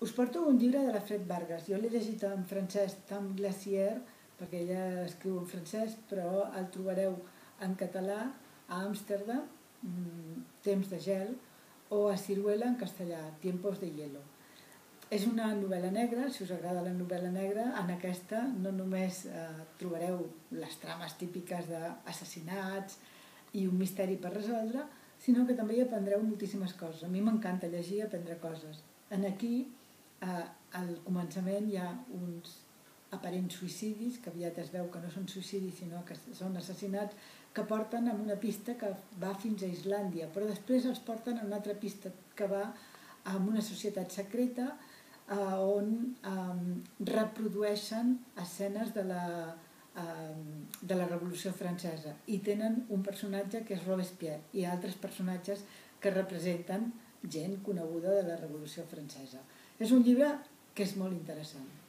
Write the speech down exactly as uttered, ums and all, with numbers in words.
Us porto un llibre de la Fred Vargas. Jo l'he llegit en francès, Temps glaciaire, perquè ella escriu en francès, però el trobareu en català a Amsterdam, Temps de gel, o a Ciruela en castellà, Tiempos de hielo. És una novel·la negra, si us agrada la novel·la negra, en aquesta no només eh, trobareu les trames típiques d'assassinats i un misteri per resoldre, sinó que també hi aprendreu moltíssimes coses. A mi m'encanta llegir i aprendre coses. En aquí, eh, al començament, hi ha uns aparents suïcidis, que aviat es veu que no són suïcidis, sinó que són assassinats, que porten a una pista que va fins a Islàndia, però després els porten a una altra pista que va a una societat secreta eh, on eh, reprodueixen escenes de la, eh, de la Revolució Francesa i tenen un personatge que és Robespierre i altres personatges que representen gent coneguda de la Revolució Francesa. És un llibre que és molt interessant.